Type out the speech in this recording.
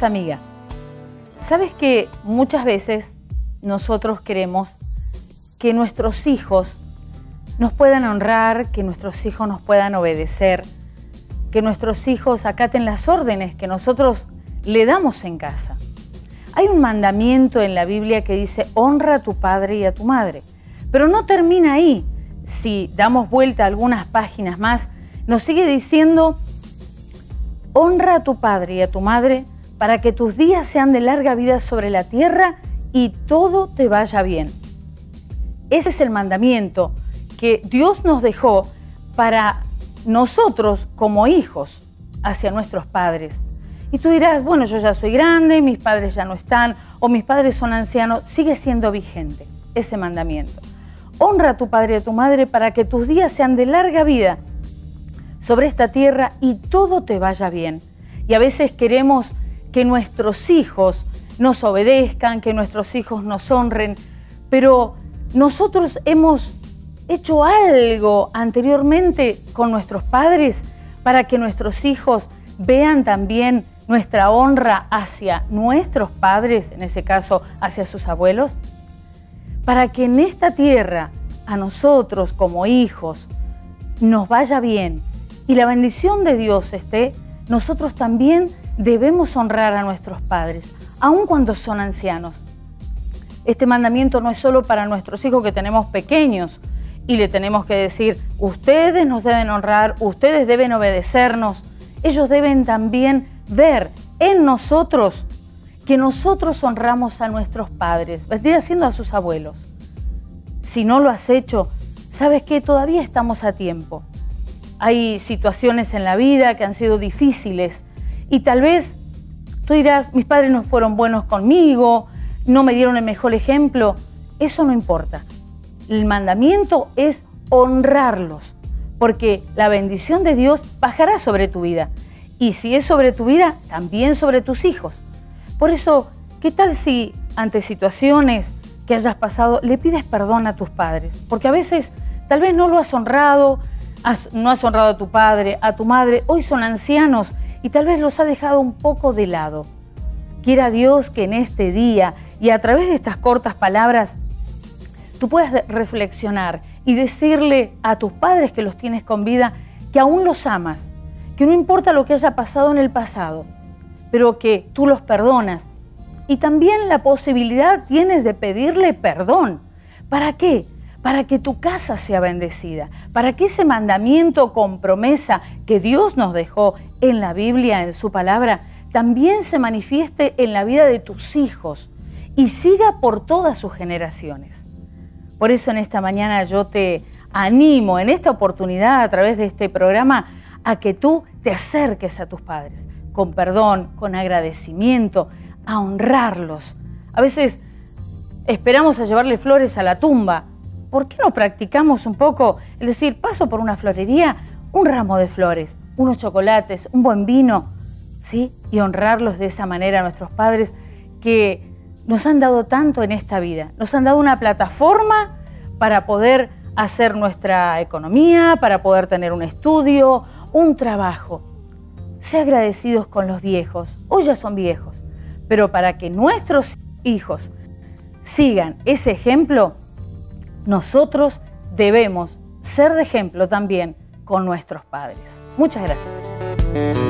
amiga. ¿Sabes que muchas veces nosotros queremos que nuestros hijos nos puedan honrar, que nuestros hijos nos puedan obedecer, que nuestros hijos acaten las órdenes que nosotros le damos en casa? Hay un mandamiento en la Biblia que dice: honra a tu padre y a tu madre. Pero no termina ahí. Si damos vuelta a algunas páginas más, nos sigue diciendo: honra a tu padre y a tu madre para que tus días sean de larga vida sobre la tierra y todo te vaya bien. Ese es el mandamiento que Dios nos dejó para nosotros como hijos hacia nuestros padres. Y tú dirás: bueno, yo ya soy grande, mis padres ya no están, o mis padres son ancianos. Sigue siendo vigente ese mandamiento. Honra a tu padre y a tu madre para que tus días sean de larga vida sobre esta tierra y todo te vaya bien. Y a veces queremos que nuestros hijos nos obedezcan, que nuestros hijos nos honren, pero nosotros hemos hecho algo anteriormente con nuestros padres para que nuestros hijos vean también nuestra honra hacia nuestros padres, en ese caso hacia sus abuelos, para que en esta tierra a nosotros como hijos nos vaya bien y la bendición de Dios esté. Nosotros también debemos honrar a nuestros padres, aun cuando son ancianos. Este mandamiento no es solo para nuestros hijos que tenemos pequeños y le tenemos que decir: ustedes nos deben honrar, ustedes deben obedecernos. Ellos deben también ver en nosotros que nosotros honramos a nuestros padres, vendría siendo a sus abuelos. Si no lo has hecho, ¿sabes qué? Todavía estamos a tiempo. Hay situaciones en la vida que han sido difíciles y tal vez tú dirás: mis padres no fueron buenos conmigo, no me dieron el mejor ejemplo. Eso no importa. El mandamiento es honrarlos, porque la bendición de Dios bajará sobre tu vida. Y si es sobre tu vida, también sobre tus hijos. Por eso, ¿qué tal si ante situaciones que hayas pasado le pides perdón a tus padres? Porque a veces tal vez no lo has honrado, no has honrado a tu padre, a tu madre. Hoy son ancianos y tal vez los has dejado un poco de lado. Quiera Dios que en este día y a través de estas cortas palabras tú puedas reflexionar y decirle a tus padres que los tienes con vida que aún los amas, que no importa lo que haya pasado en el pasado, pero que tú los perdonas. Y también la posibilidad tienes de pedirle perdón. ¿Para qué? Para que tu casa sea bendecida, para que ese mandamiento con promesa que Dios nos dejó en la Biblia, en su palabra, también se manifieste en la vida de tus hijos y siga por todas sus generaciones. Por eso en esta mañana yo te animo, en esta oportunidad, a través de este programa, a que tú te acerques a tus padres con perdón, con agradecimiento, a honrarlos. A veces esperamos a llevarle flores a la tumba. ¿Por qué no practicamos un poco el decir: paso por una florería, un ramo de flores, unos chocolates, un buen vino, ¿sí? Y honrarlos de esa manera a nuestros padres que nos han dado tanto en esta vida. Nos han dado una plataforma para poder hacer nuestra economía, para poder tener un estudio, un trabajo. Sé agradecidos con los viejos. Hoy ya son viejos. Pero para que nuestros hijos sigan ese ejemplo, nosotros debemos ser de ejemplo también con nuestros padres. Muchas gracias.